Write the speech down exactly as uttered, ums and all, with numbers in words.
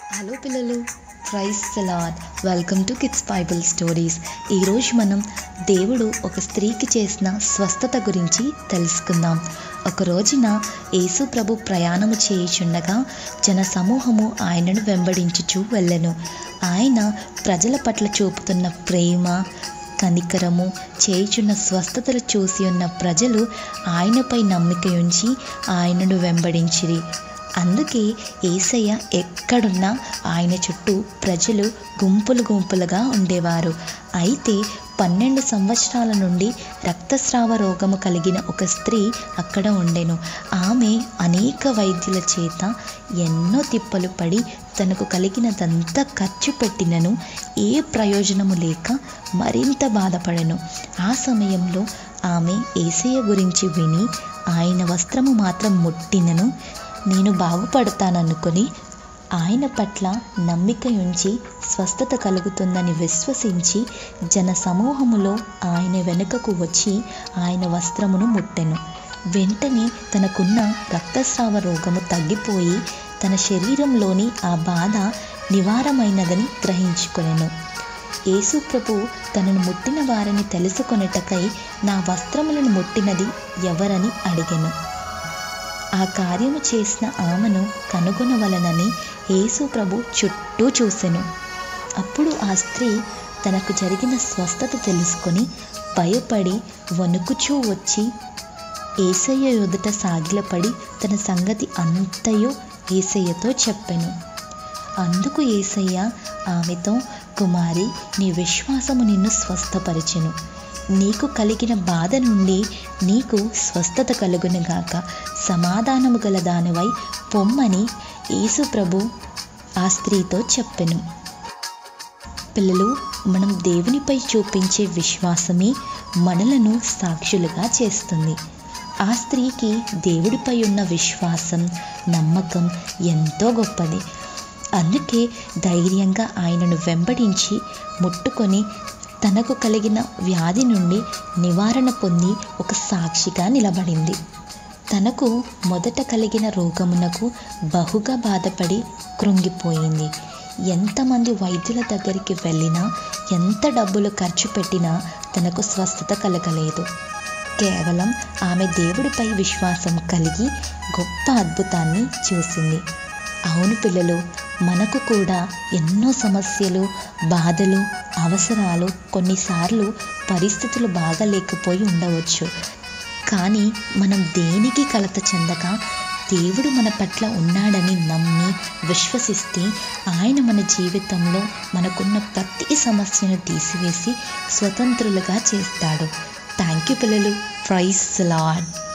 Hello పిల్లలు, praise the Lord. Welcome to kids Bible stories. ఈరోజు మనం దేవుడు ఒక స్త్రీకి చేసిన స్వస్థత గురించి తెలుసుకుందాం. ఒక రోజున యేసు ప్రభు ప్రయాణము చేయుచుండగా జన సమూహము ఆయనను వెంబడించుచూ వెళ్ళెను. ఆయన ప్రజల పట్ల చూపుతున్న ప్రేమ, కనికరము, చేయుచున్న స్వస్థతలు చూసి ఉన్న ప్రజలు ఆయనపై నమ్మిక ఉంచి ఆయనను వెంబడించిరి. అందుకే యేసయ్య ఎక్కడున్నా ఆయన చుట్టూ ప్రజలు గుంపులు గుంపులుగా ఉండేవారు. అయితే పన్నెండు సంవత్సరాల నుండి రక్తస్రావ రోగము కలిగిన ఒక స్త్రీ అక్కడ ఉండెను. ఆమె అనేక వైద్యుల చేత ఎన్నో తిప్పలు పడి తనకు కలిగినదంతా ఖర్చు పెట్టినను ఏ ప్రయోజనము లేక మరింత బాధపడెను. ఆ సమయంలో ఆమె యేసయ్య గురించి విని ఆయన వస్త్రము మాత్రం ముట్టినను నేను బాగుపడతాననుకొని ఆయన పట్ల నమ్మిక ఉంచి స్వస్థత కలుగుతుందని విశ్వసించి జన సమూహములో ఆయన వెనుకకు వచ్చి ఆయన వస్త్రమును ముట్టెను. వెంటనే తనకున్న రక్తస్రావ రోగము తగ్గిపోయి తన శరీరంలోని ఆ బాధ నివారమైనదని గ్రహించుకొనెను. యేసు ప్రభు తనను ముట్టిన వారిని తెలుసుకొనుటకై నా వస్త్రములను ముట్టినది ఎవరని అడిగెను. ఆ కార్యము చేసిన ఆమెను కనుగొనవలనని యేసు ప్రభు చుట్టూ చూసెను. అప్పుడు ఆ స్త్రీ తనకు జరిగిన స్వస్థత తెలుసుకొని భయపడి వణుకుచూ వచ్చి యేసయ్య ఎదుట సాగిలపడి తన సంగతి అంతయు యేసయ్యతో చెప్పెను. అందుకు యేసయ్య ఆమెతో, కుమారి, నీ విశ్వాసము నిన్ను స్వస్థపరిచెను. నీకు కలిగిన బాధ నుండి నీకు స్వస్థత కలుగునుగాక. సమాధానము గల దానివై పొమ్మని యేసు ప్రభు ఆ స్త్రీతో చెప్పెను. పిల్లలు, మనం దేవునిపై చూపించే విశ్వాసమే మనలను సాక్షులుగా చేస్తుంది. ఆ స్త్రీకి దేవుడిపై ఉన్న విశ్వాసం, నమ్మకం ఎంతో గొప్పది. అందుకే ధైర్యంగా ఆయనను వెంబడించి ముట్టుకొని తనకు కలిగిన వ్యాధి నుండి నివారణ పొంది ఒక సాక్షిగా నిలబడింది. తనకు మొదట కలిగిన రోగమునకు బహుగా బాధపడి కృంగిపోయింది. ఎంతమంది వైద్యుల దగ్గరికి వెళ్ళినా, ఎంత డబ్బులు ఖర్చు పెట్టినా తనకు స్వస్థత కలగలేదు. కేవలం ఆమె దేవుడిపై విశ్వాసం కలిగి గొప్ప అద్భుతాన్ని చూసింది. అవును పిల్లలు, మనకు కూడా ఎన్నో సమస్యలు, బాధలు, అవసరాలు, కొన్నిసార్లు పరిస్థితులు బాగాలేకపోయి ఉండవచ్చు. కానీ మనం దేనికి కలత చెందక దేవుడు మన పట్ల ఉన్నాడని నమ్మి విశ్వసిస్తే ఆయన మన జీవితంలో మనకున్న ప్రతి సమస్యను తీసివేసి స్వతంత్రులుగా చేస్తాడు. థ్యాంక్ యూ పిల్లలు. Praise the lord.